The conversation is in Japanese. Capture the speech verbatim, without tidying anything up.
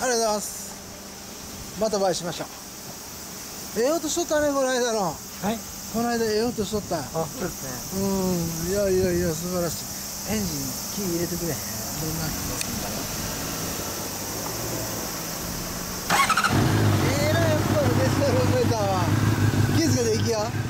ありがとうございます。またお会いしましょう。ええ音しとったね、この間の。はい。この間ええ音しとった。あ、そうですね。うん、いやいやいや、素晴らしい。エンジン、キー入れてくれへん。どんな気がするんだろう。ええな、やっぱりデジタルメーターは。気づけていきや。